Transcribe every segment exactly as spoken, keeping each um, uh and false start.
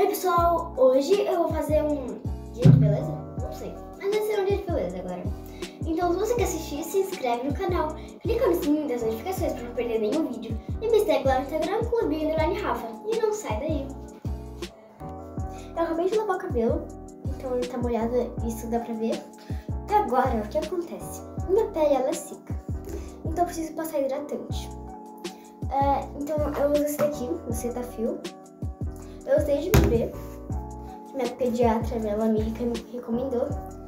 Oi pessoal, hoje eu vou fazer um dia de beleza? Não sei, mas vai ser um dia de beleza agora. Então se você quer assistir, se inscreve no canal, clica no sininho das notificações para não perder nenhum vídeo e me segue lá no Instagram, Clubinho Underline Rafa, e não sai daí. Eu acabei de lavar o cabelo, então ele tá molhado, isso dá pra ver. E agora, o que acontece? Minha pele ela é seca, então eu preciso passar hidratante. É, então eu uso esse daqui, o Cetaphil. Eu usei de bebê, que minha pediatra, minha amiga, me recomendou.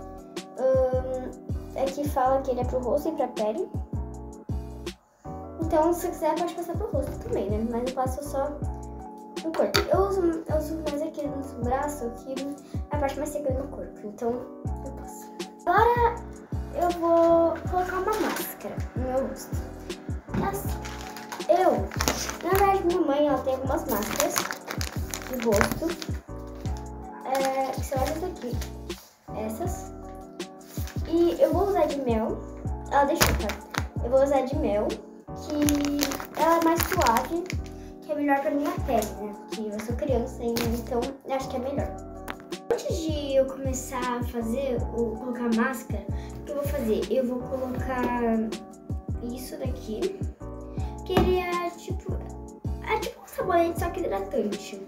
Um, aqui fala que ele é pro rosto e pra pele. Então, se quiser, pode passar pro rosto também, né? Mas eu passo só no corpo. Eu uso, eu uso mais aqui nos braços, que é a parte mais seca do meu corpo. Então, eu passo. Agora, eu vou colocar uma máscara no meu rosto. Assim. Eu, na verdade, minha mãe, ela tem algumas máscaras de rosto, é, que são essas aqui, essas, e eu vou usar de mel, ela deixou, tá? Eu vou usar de mel, que ela é mais suave, que é melhor pra minha pele, né? Que eu sou criança ainda, então eu acho que é melhor. Antes de eu começar a fazer, ou colocar a máscara, o que eu vou fazer? Eu vou colocar isso daqui, que ele é tipo, é tipo um sabonete, só que hidratante.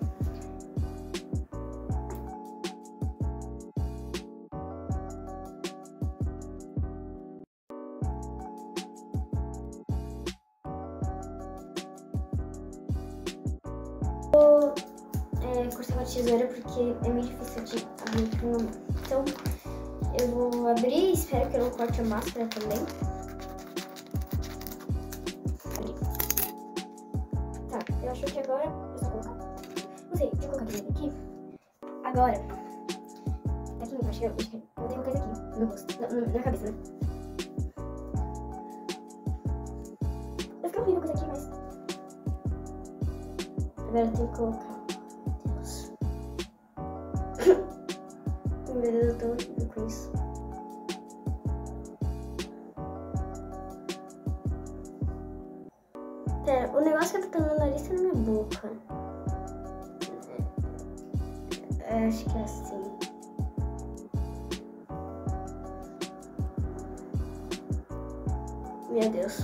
Vou é, cortar com a tesoura porque é meio difícil de abrir com uma mão. Então eu vou abrir, espero que eu não corte a máscara também. Tá, eu acho que agora eu só colocar. Não sei, deixa eu colocar aqui. aqui. Agora, aqui embaixo, eu, acho que eu tenho uma coisa aqui no meu rosto, na, na cabeça, né? Eu fiquei ouvindo coisa aqui, mas agora eu tenho que colocar. Meu Deus, eu tô horrível com isso. Pera, o negócio que tá no meu nariz tá na minha boca. É, acho que é assim. Meu Deus.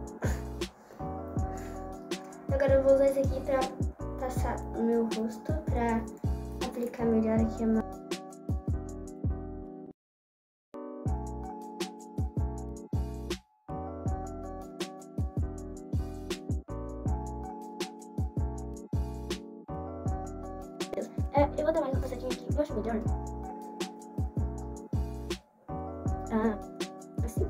Agora eu vou usar esse aqui pra passar no meu rosto, pra aplicar melhor aqui a mão. É, eu vou dar mais uma passadinha aqui, eu acho melhor. Ah, assim.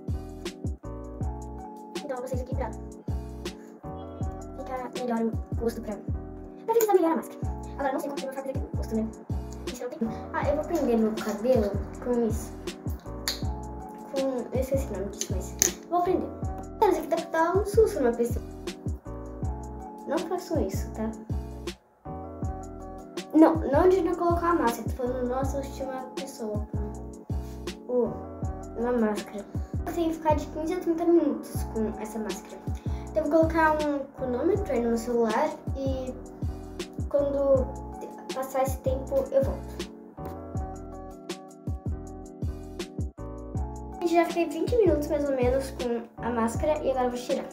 Então eu vou passar isso aqui pra ficar melhor o rosto, pra, pra fixar melhor a máscara. Agora não sei como que eu vou fazer aqui no rosto, né? Isso não tem. Ah, eu vou prender meu cabelo com isso. Com. Eu esqueci o nome disso, mas. Vou prender. Isso aqui dá pra dar um susto numa pessoa. Não façam isso, tá? Não, não de não colocar a máscara. Tô falando, nossa, eu tinha uma pessoa com uh, uma máscara. Eu tenho que ficar de quinze a trinta minutos com essa máscara. Então eu vou colocar um cronômetro aí no meu celular e quando passar esse tempo eu volto. Eu já fiquei vinte minutos mais ou menos com a máscara e agora eu vou tirar.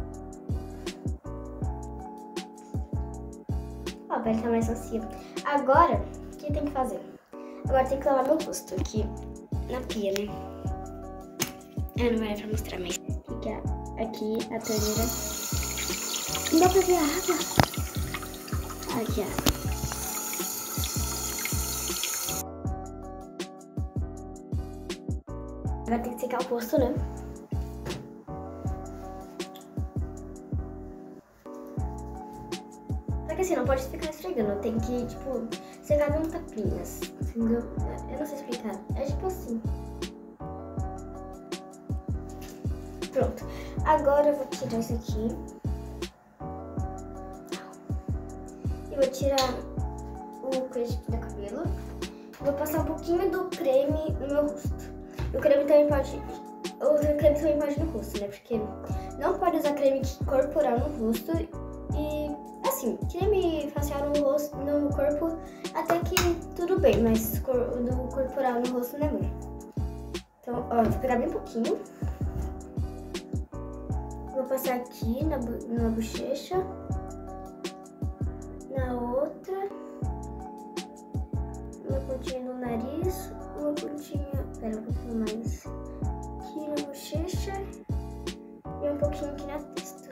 Ó, a pele tá mais macia. Agora, o que tem que fazer? Agora tem que lavar meu rosto aqui na pia, né? Ah, não vai dar pra mostrar, mas fica aqui a torneira. Não dá pra ver a água. Aqui, ó. Agora tem que secar o rosto, né? Só que assim, não pode ficar esfregando, tem que, tipo, secar com tapinhas, entendeu? Eu não sei explicar, é tipo assim. Pronto, agora eu vou tirar isso aqui. E vou tirar o coisa aqui do cabelo. Vou passar um pouquinho do creme no meu rosto. E o creme também pode... O creme também pode no rosto, né? Porque não pode usar creme corporal no rosto. E assim, assim, creme facial no rosto, no corpo, até que tudo bem, mas no corporal no rosto não é muito. Então, ó, vou pegar bem pouquinho. Vou passar aqui na, na bochecha, na outra, uma pontinha no nariz, uma pontinha, pera, um pouquinho mais aqui na bochecha e um pouquinho aqui na testa.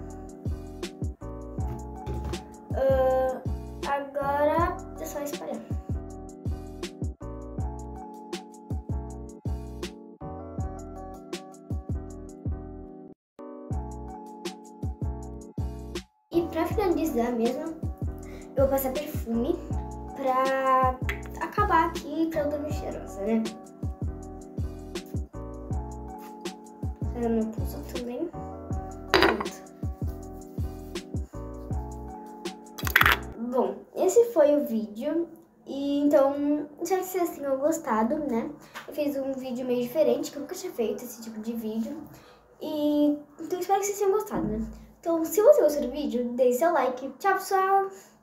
Uh, agora é só espalhar. E pra finalizar mesmo, eu vou passar perfume pra acabar aqui, pra eu dormir cheirosa, né? Pega meu pulso também. Pronto. Bom, esse foi o vídeo. E então, espero que vocês tenham gostado, né? Eu fiz um vídeo meio diferente, que eu nunca tinha feito esse tipo de vídeo. E então espero que vocês tenham gostado, né? Então, se você gostou do vídeo, deixe seu like. Tchau, pessoal!